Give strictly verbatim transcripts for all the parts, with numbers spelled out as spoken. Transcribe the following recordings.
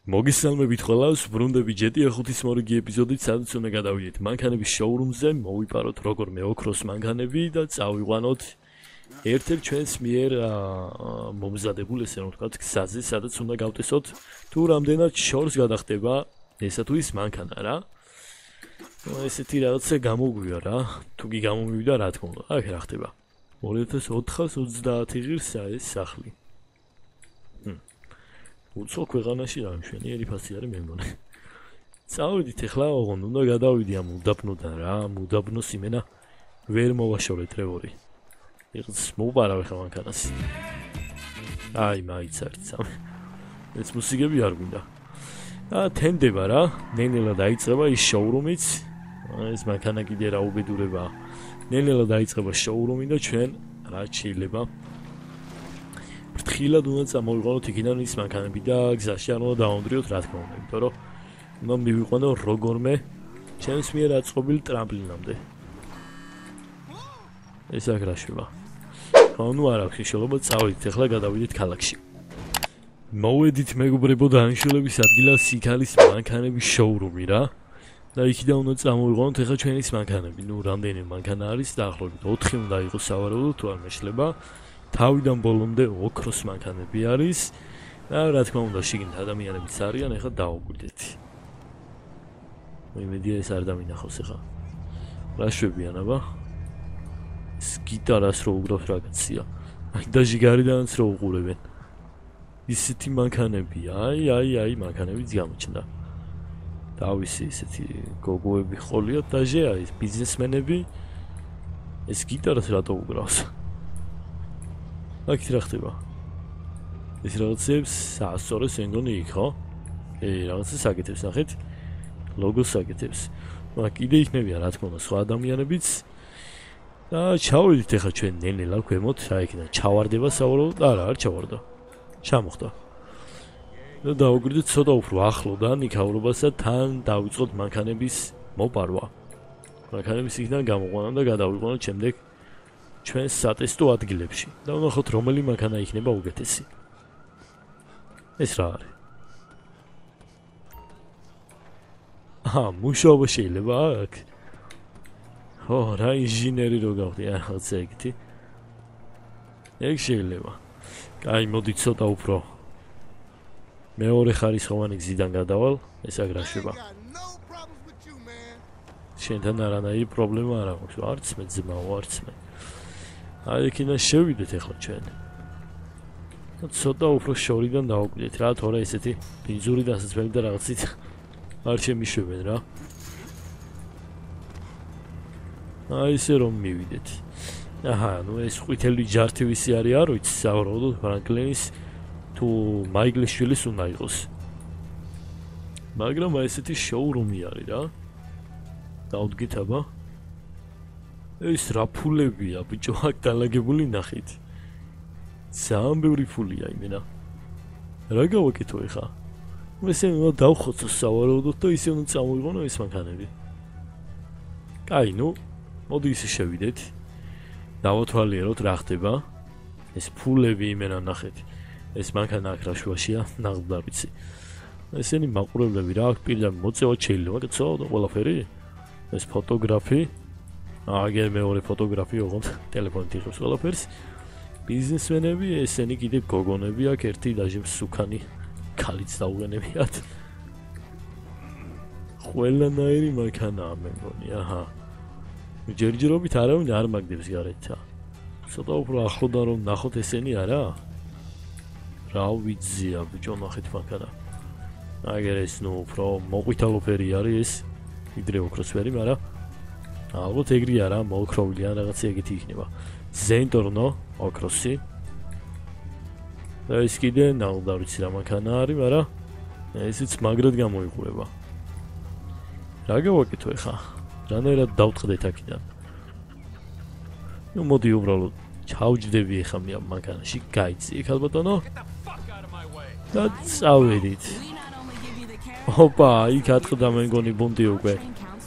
მოგესალმებით ყველას, ბრუნდები ჯეტი ხუთის მორიგი ეპიზოდით, სადაც უნდა გადავიდეთ მანქანების შოურუმზე, მოვიპაროთ როგორმე ოქროს მანქანები და წავიყვანოთ ერთ-ერთ ჩვენს მიერ მომზადებულ, ესე რომ ვთქვათ, გზაზე, სადაც უნდა გავტესოთ თუ რამდენად შორს გადახდება ესა თუ ის მანქანა რა. ესეთი რაღაცა გამოგვია რა, თუ კი გამომივიდა რა თქმა უნდა, აქ რა ხდება. ორი ათას ოთხსოცდაათი ღირსა ეს სახლი. უცხო ქვეყანაში რა მშვენიერი ფასი არის მე მგონი. წავედით ახლა ოღონდ უნდა გადავიდი ამ უდაბნოდან რა, უდაბნოს იმენა ვერ მოვაშორეთ რევორი. ეხლა მოვპარავ ახლა მანქანას. აი მაიც არის სამი. ეს მუსიკები არ გვინდა. და თენდება რა, ნელ-ნელა დაიწყება ის შოურუმიც. ეს მანქანა კიდე რა უბედურებაა. ნელ-ნელა დაიწყება შოურუმი და ჩვენ რა შეიძლება ფრთხილად უნდა წამოვიყვანოთ იქიდან ის მანქანები და გზაში არ უნდა დავამდრიოთ რა თქმა უნდა, იმიტომ რომ უნდა მივიყვანო როგორმე ჩემს მიერ აწყობილ ტრამპლინამდე. ეს აქ რა შევა. ანუ არ აქვს მნიშვნელობა, წავედით ახლა გადავიდეთ ქალაქში. მოვედით მეგობრებო დანიშნულების ადგილას, იქ არის მანქანების შოურუმი რა. და იქიდან უნდა წამოვიყვანოთ ახლა ჩვენი ის მანქანები. ნუ რამდენი მანქანა არის დაახლოებით ოთხი უნდა იყოს სავარაუდოდ, თუ არ მეშლება. თავიდან ბოლომდე ოქროს მანქანები არის და რა თქმა უნდა შიგნით ადამიანებიც არიან, ეხლა დავუკვირდეთ. მოიმედია ეს არ დამინახავს ეხლა. რა შვებიან აბა? ეს გიტარას რო უგრავს რაღაცია. აი და ჟიგარიდანაც რო უყურებენ. ისეთი მანქანები, აი აი აი მანქანებიც გამოჩნდა. დავისი ისეთი გოგოები ყოლიათ დაჟე არის ბიზნესმენები. ეს გიტარას რატო უგრავს? აქ რა ხდება? ეს რაღაცებს საასწორეს ენგონი იქ ხო? ე რაღაცა საკეთებს ნახეთ. ლოგოს საკეთებს. მაგრამ კიდე იქნებიან რა თქმა უნდა სხვა ადამიანებიც. და ჩავედით ახლა ჩვენ ნელ-ნელა ქვემოთ, რა იქნება? ჩავარდება სავარაუდოდ? არა, არ ჩავარდა. ჩამოხდა. და დავუკვირდით ცოტა უფრო ახლოდან იქაურობასა თან დავიწყოთ მანქანების მოპარვა. მანქანების იქიდან გამოყვანა და გადავიყვანოთ შემდეგ ჩვენს სატესტო ადგილებში და ვნახოთ რომელი მანქანა იქნება უკეთესი. ეს რა არის? აჰა, მუშაობა შეიძლება აქ? ო, რა ინჟინერი რო გავხდი, რაღაცა ეგეთი. ეგ შეიძლება. კაი, მოდით ცოტა უფრო მეორე ხარისხოვანი გზიდან გადავალ, ეს აქ რა შვება. შენთან არანაირი პრობლემა არ აქვს, არც მე ძმაო, არც მე. აი იქიდან შევიდეთ ახლა ჩვენ. ცოტა უფრო შორიდან დავუკვირდეთ რა, თორე ესეთი ბინძური დასაცმელი და რაღაცით არ შემიშვებენ რა. აი ესე რომ მივიდეთ. აჰა, ნუ ეს ყვითელი ჯართი ვისი არის არ ვიცი, სავარაუდოდ ფრანკლინის თუ მაიგლის შვილის უნდა იყოს. მაგრამ აი ესეთი შოურუმი არის რა. დავდგით აბა. ეს რა ფულებია ბიჭო აქ დალაგებული ნახეთ. ძალიან ბევრი ფულია იმენა. რა გავაკეთო ეხა? ესე უნდა დავხოცო სავარაუდოდ და ისე უნდა წამოვიყვანო ეს მანქანები. კაი, ნუ მოდი ისე შევიდეთ. დავათვალიეროთ რა ხდება. ეს ფულები იმენა ნახეთ. ეს მანქანა აქ რა შუაშია, ნახდა ვიცი. ესენი მაყურებლები რა აქ პირდაპირ მოწევა შეიძლება, კაცო და ყველაფერი. ეს ფოტოგრაფი აგერ მეორე ფოტოგრაფი ოღონდ ტელეფონით იღებს ყველაფერს. ბიზნესმენები, ესენი კიდე გოგონები აქ ერთი დაჟე მსუქანი ქალიც დაუგენებიათ. ყველანაირი მანქანაა მე მგონი, აჰა. ჯერჯერობით არავინ არ მაგდებს გარეთ. ცოტა უფრო ახლოდან რომ ნახოთ ესენი არა? რა ვიცია ბიჭო ნახეთ მანქანა. აგერ ეს ნუ უფრო მოყვითალოფერი არის ეს, ვიდრე ოქროსფერი, მაგრამ ალბათ ეგრე არა, მოოქროვილი ან რაღაცა ეგეთი იქნება. ზენტორნო, ოქროსი. და ეს კიდე ნაუდ არ ვიცი რა მანქანა არის, მაგრამ ესეც მაგრად გამოიყურება. რა გავაკეთო ეხა? რანაირად დავწყდეთ აქედან? ნუ მოდი უბრალოდ ჩავჯდები ეხა მე ამ მანქანაში, გაიწი იქ ალბათონო. და წავედით. ოპა, იქ ატყდა მე მგონი ბუნტი უკვე.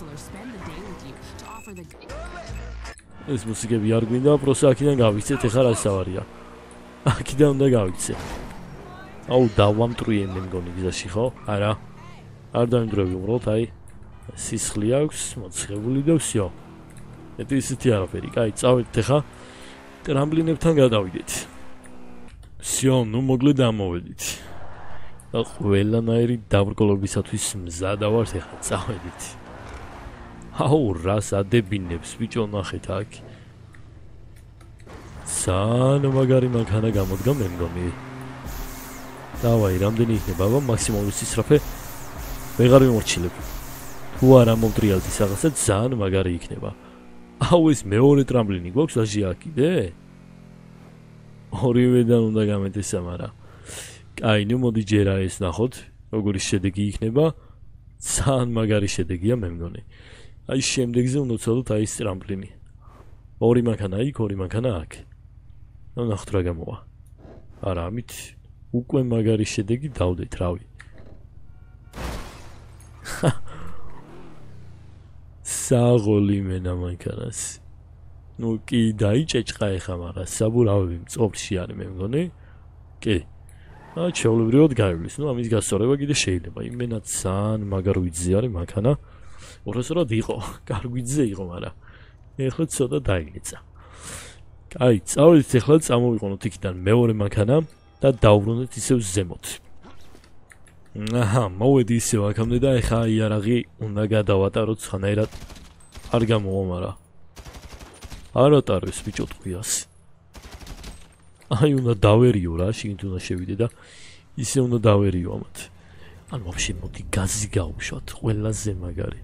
ეს მუსიკები არ გვინდა, პროსა აქიდან გავიქცეთ, ეხლა რა სავარია. აქიდან უნდა გავიქცე. აუ დავამტრიე მე მგონი გზაში ხო? არა. არ დავიმტრები უბრალოდ აი სისხლი აქვს, მოცხებული და всё. მეტი ისეთი არაფერი. კაი, წავედით ახლა ტრამპლინებთან გადავიდეთ. всё, ну მოკლედ ამოვედით. და ყველანაირი დაბრკოლებისათვის მზადა ვართ ახლა წავედით. აუ რას ადებინებს ბიჭო ნახეთ აქ. ძალიან მაგარი მანქანა გამოდგა მე მგონი. დავაი, რამდენი იქნება აბა მაქსიმალური სისწრაფე? ვეღარ ვიმორჩილებ. თუ არა მომტრიალთ ის რაღაცა ძალიან მაგარი იქნება. აუ ეს მეორე ტრამპლინი გვაქვს აჟი აქ კიდე? ორივედან უნდა გამეტესა, მაგრამ კაი, ნუ მოდი ჯერა ეს ნახოთ, როგორი შედეგი იქნება. ძალიან მაგარი შედეგია მე მგონი. აი შემდეგზე უნდა ვცადოთ აი ეს ტრამპლინი. ორი მანქანა იქ, ორი მანქანა აქ. ნუ ნახოთ რა გამოვა. არა, ამით უკვე მაგარი შედეგი დავდეთ, რავი. საღოლი მენა მანქანას. ნუ კი დაიჭეჭყა ეხა, მაგრამ საბურავი მწყობრში არის მე მგონი. კი. აა ჩაოლებრივად გაივლის. ნუ ამის გასწორება კიდე შეიძლება. იმენა ძალიან მაგარ ვიძზე არის მანქანა. ორასრად იყო, კარგვიძზე იყო, მაგრამ ეხლა ცოტა დაიგეცა. კაი, წავედით ეხლა წამოვიყენოთ იქიდან მეორე მანქანა და დავბრუნდეთ ისევ ზემოთ. აჰა, მოვედი ისევ აქამდე და ეხლა იარაღი უნდა გადავატაროთ ხანაერად არ გამოვა, მაგრამ არ ატარებს ბიჭო ტყვიას. აი უნდა დავერიო რა, შიგნით უნდა შევიდე და ისე უნდა დავერიო ამათ. ან ვაფშე მოდი გაზი გავუშვათ, ყველაზე მაგარი.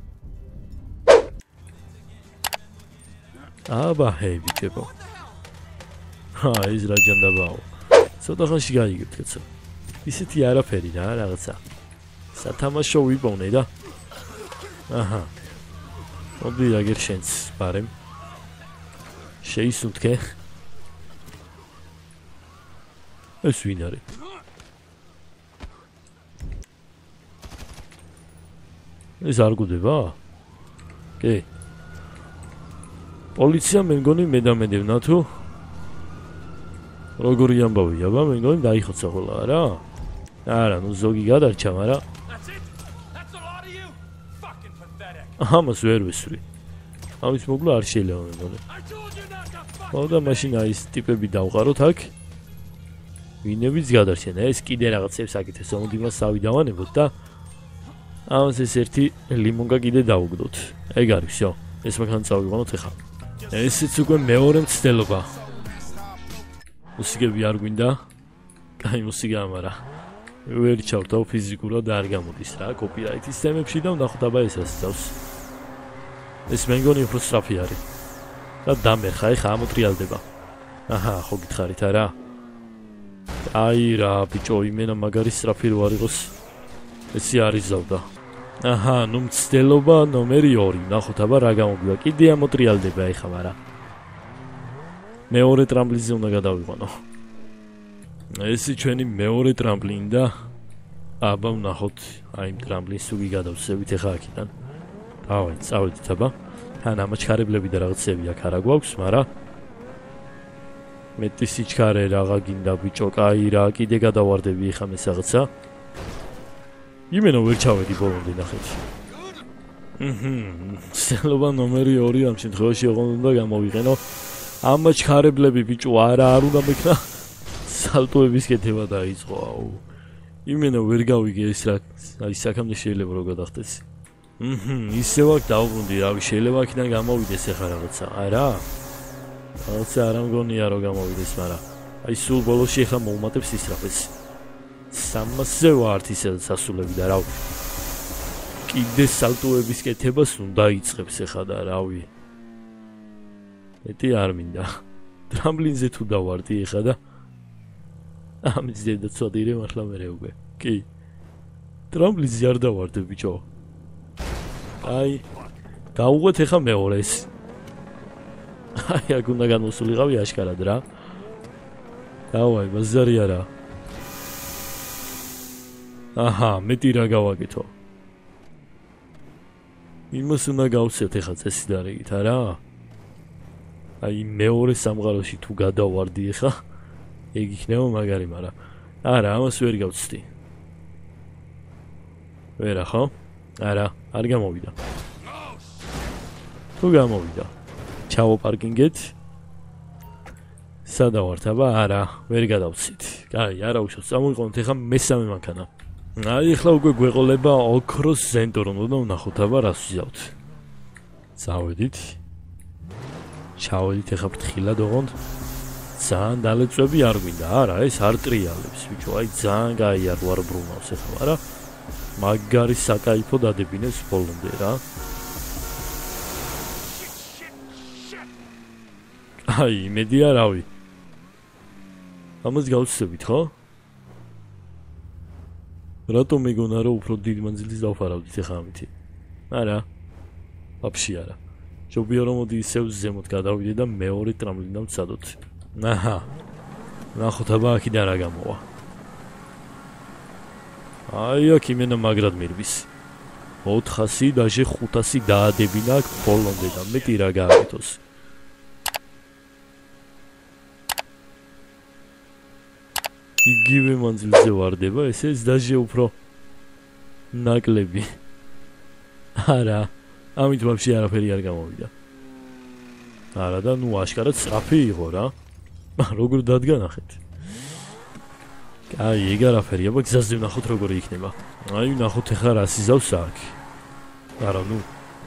აბა ჰეი ბიჭებო. ჰა, ის რა ჯანდაბაო. ცოტა ხანში გაიგებთ კაცო. ისეთი არაფერი რა, რაღაცა. სათამაშო ვიპოვნე და. აჰა. მოდი აგერ შენც ბარემ. შეისუნთქე. ეს ვინ არის? ეს არ გუდება? კი. პოლიცია მე მგონი მედამედევნა თუ როგორი ამბავია, აბა მე მგონი დაიხოცა ხოლა არა? არა, ნუ ზოგი გადარჩა, მაგრამ ამას ვერ ვესვრი. ამის მოგლა არ შეიძლება მე მგონი. მოდა მაშინ აი ეს ტიპები დავყაროთ აქ. ვინებიც გადარჩენ, ეს კიდე რაღაცებს აკეთებს, მოდი მას სავი დავანებოთ და ამას ეს ერთი ლიმონკა კიდე დავუგდოთ. ეგ არის, всё. ეს მანქანა წავიყვანოთ ახლა. ესეც უკვე მეორე მცდელობა. მუსიკები არ გვინდა? კაი მუსიკაა, მაგრამ ვერ ჩავთავ ფიზიკურად არ გამოდის რა, კოპირაიტის თემებში და ვნახოთ აბა ეს ასწავს. ეს მე მგონი უფრო სწრაფი არის. და დამერხა, ეხა ამოტრიალდება. აჰა, ხო გითხარით არა? აი რა, ბიჭო, იმენა მაგარი სწრაფი რო არ იყოს. ესი არის ზავდა. აჰა, ნუ მცდელობა ნომერი ორი. ნახოთ აბა რა გამოგვივა. კიდე ამოტრიალდება ეხა, მაგრამ მეორე ტრამპლინზე უნდა გადავიყვანო. ესი ჩვენი მეორე ტრამპლინი და აბა ვნახოთ აი იმ ტრამპლინს თუ გიგადავსებით ეხა აქედან. დავაი, წავედით აბა. თან ამაჩქარებლები და რაღაცები აქ არა გვაქვს, მაგრამ მეტი სიჩქარე რაღა გინდა ბიჭო, კაი რა, კიდე გადავარდები ეხა მე რაღაცა. იმენა ვერ ჩავედი ბოლომდე ნახეთ. ჰმ, მცდელობა ნომერი ორი ამ შემთხვევაში ოღონდ უნდა გამოვიყენო. ამაჩქარებლები ბიჭო, არა არ უნდა მექნა. სალტოების კეთება დაიწყო, აუ. იმენა ვერ გავიგე ეს რა, აი საქამდე შეიძლება რომ გადახდეს. ჰმ, ისევ აქ დავბრუნდი, რავი, შეიძლება აქედან გამოვიდეს ახლა რაღაცა, არა? რაღაცა არ მგონია რომ გამოვიდეს, მაგრამ აი სულ ბოლოში ახლა მოუმატებს ისრაფეს. სამასზე ვართ ისე სასულები და რავი. კიდე სალტოების კეთებას უნდა იწყებს ახლა და რავი. მეტი არ მინდა. ტრამპლინზე თუ დავარდი ახლა და ამის ზედა წოდირე მართლა მერე უკვე. კი. ტრამპლინზე არ დავარდე ბიჭო. აი, გავუღვეთ ახლა მეორეს. აი, აქ უნდა განვსულიყავი აშკარად რა. დავაი, ბაზარი არა. აჰა, მეტი რა გავაკეთო. იმას უნდა გავცეთ ახლა წესი და რიგით, არა? აი, მეორე სამყაროში თუ გადავარდი ახლა, ეგ იქნება მაგარი, მაგრამ არა, ამას ვერ გავცდი. ვერა ხო? არა, არ გამოვიდა. თუ გამოვიდა. ჩავოპარკინგეთ. სადა ვართ, აბა? არა, ვერ გადავცით. კაი, არა უშავს, წამოვიყენოთ ახლა მესამე მანქანა. აი, ახლა უკვე გვეყოლება ოქროს ზენტორნო და ვნახოთ, აბა რას ვზავთ. წავედით. ჩავედით ახლა ფრთხილად ოღონდ. ძალიან დალეწვები არ გვინდა, არა, ეს არ ტრიალებს, ბიჭო, აი ძალიან გაიარ ვარ ბრუნავს ახლა, არა? მაგარი საკაიფო დადებინეს ბოლომდე რა. აი, იმედი არავი. ამას გავცდებით, ხო? რატომ მეგონა რომ უფრო დიდ მანძილს დავფარავდით ახლა ამითი? არა. ვაფშე არა. ჯობია რომ მოდი ისევ ზემოთ გადავიდე და მეორე ტრამლინიდან ვცადოთ. აჰა. ნახოთ აბა აქედან რა გამოვა. აი აქ იმენა მაგრად მირვის. ოთხასი დაჟე ხუთასი დაადებინა აქ ბოლომდე და მეტი რა გააკეთოს. იგივე მანძილზე ვარდება, ესეც დაჟე უფრო ნაკლები. არა, ამით ვაფშე არაფერი არ გამოვიდა. არა და ნუ აშკარად სწრაფი იყო რა. როგორ დადგანახეთ. აი, ეგ არაფერი, აბა გზაზე ვნახოთ როგორი იქნება. აი, ვნახოთ ახლა რა სიზავს აქ. არა, ნუ.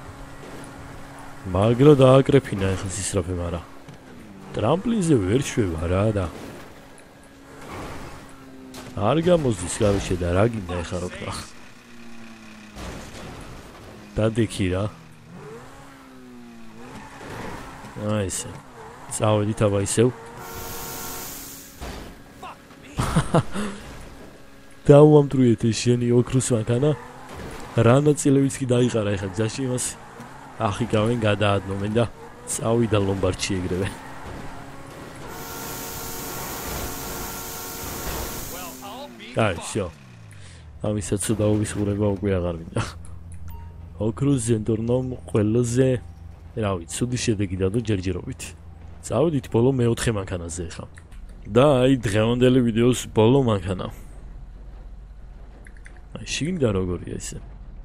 მაგრა დააკრეფინა ახლა სისწრაფე, მარა. ტრამპლინზე ვერ შვება რა და. არ გამოზდის გავიშე და რა გინდა ახლა რო ვქნა. დადექი რა. აი ესე. წავედით აბა ისევ. დავამტრუეთ ეს შენი ოქროს მანქანა. რა ნაწილებიც კი დაიყარა ახლა გზაში იმას. ახიკავენ გადაადნობენ და წავიდა ლომბარდში ეგრევე. აი, შო. ამისაც დაუვისურება უკვე აღარ მინდა. ოქროს ზენტორნომ ყველაზე, რა ვიცი, ცუდი შედეგი დადო ჯერჯერობით. წავედით ბოლო მეოთხე მანქანაზე ახლა. და აი დღევანდელი ვიდეოს ბოლო მანქანა. აი შიგნიდან როგორია ესე?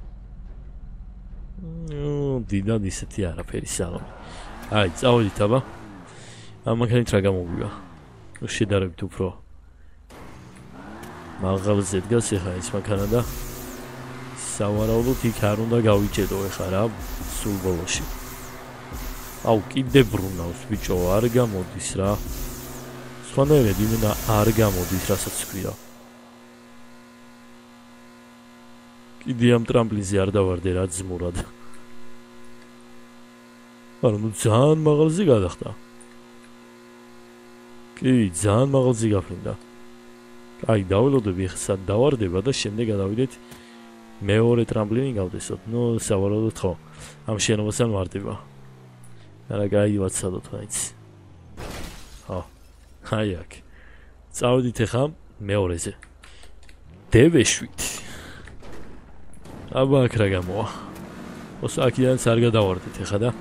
ნუ დიდად ისეთი არაფერი სალონი. აი წავედით აბა. ამ მანქანით რა გამოვიდა? ნუ შედარებით უფრო მაღალზე დგას ახლა ეს მანქანა და სავარაუდოდ იქ არ უნდა გავიჭედო ახლა რა სულ ბოლოში. აუ კიდე ბრუნავს ბიჭო, არ გამოდის რა. სხვანაირად იმენა არ გამოდის რასაც ვქვია. კიდე ამ ტრამპლინზე არ დავარდე რა ძმურად. არა, ნუ ძალიან მაღალზე გადახტა. კი, ძალიან მაღალზე გაფრინდა. აი, დაველოდები ახლა სად დავარდება და შემდეგ გადავიდეთ მეორე ტრამპლინი გავდესოთ. ნუ სავარაუდოდ ხო, ამ შენობასთან ვარდება. არა, გაივაცადოთ მაინც. ხო. აი აქ. წავედით ახლა მეორეზე. დევეშვით. აბა აქ რა გამოვა? ოსა აქედანაც არ გადავარდით ახლა და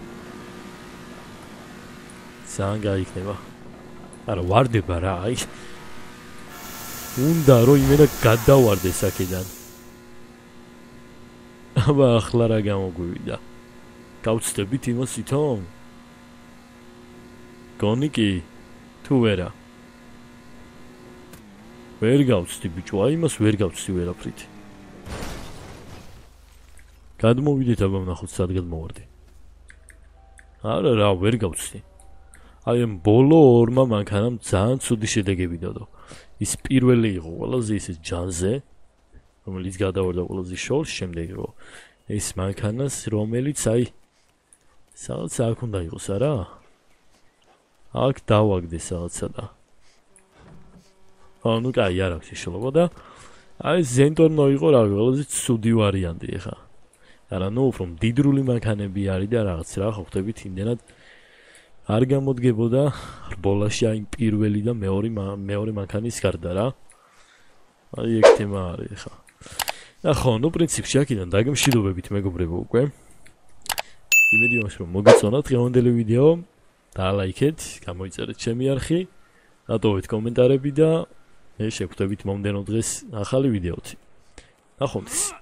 ძალიან გაიქნება. არა, ვარდება რა, აი. უნდა რომ იმენა გადავარდეს აქედან. აბა ახლა რა გამოგვივიდა? გავცდებით იმას ვითომ? გონი კი? თუ ვერა? ვერ გავცდი ბიჭო, აი იმას ვერ გავცდი ვერაფრით. გადმოვიდეთ აბა ვნახოთ სად გადმოვარდი. არა რა, ვერ გავცდი. აი ამ ბოლო ორმა მანქანამ ძალიან ცუდი შედეგები დადო. ის პირველი იყო ყველაზე ისე ჯანზე, რომელიც გადავარდა ყველაზე შორს, შემდეგ იყო ეს მანქანას, რომელიც აი სადაც აქ უნდა იყოს, არა? აქ დავაგდეს რაღაცა და ანუ კაი არ აქვს შეიძლება და აი ზენტორნო იყო რა, ყველაზე ცუდი ვარიანტი ახლა. არა, ნუ უფრო მდიდრული მანქანები არის და რაღაც რა ხო ხდებით იმდენად არ გამოდგებოდა რბოლაში აი პირველი და მეორე მეორე მანქანის გარდა რა. აი ეგ თემა არის ახლა. და ხო, ნუ პრინციპში აქედან დაგემშვიდობებით მეგობრებო უკვე. იმედი მაქვს რომ მოგეწონათ დღევანდელი ვიდეო. დაალაიქეთ, გამოიწერეთ ჩემი არხი, დატოვეთ კომენტარები და მე შევხვდებით მომდენო დღეს ახალი ვიდეოთი. ნახვამდის.